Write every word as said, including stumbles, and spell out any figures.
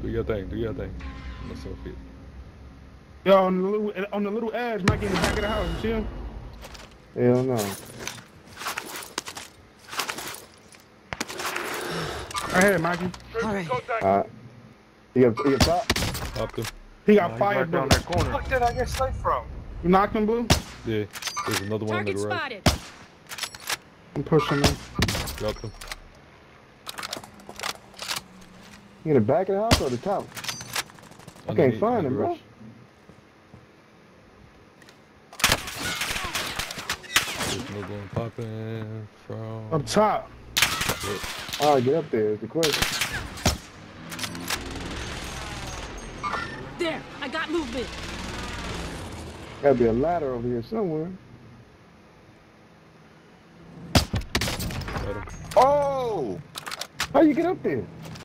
Do your thing. Do your thing. Myself here. Yo, on the little on the little edge, might get in the back of the house. You see him? Hell no. Right here, Mikey. All right. Alright. He up, he up top? Popped him. He got Nah, fire right down bullets. that corner. Fuck did I get sniped from? You knocked him, Blue? Yeah. There's another one in the Target garage. spotted. I'm pushing him. Dropped him. He in the back of the house or the top? I can't Underneath find the him, bro. garage. There's another one popping from. Up top. Yep. Alright, get up there is the question. There, I got movement. Gotta be a ladder over here somewhere. Got him. Oh! How you get up there?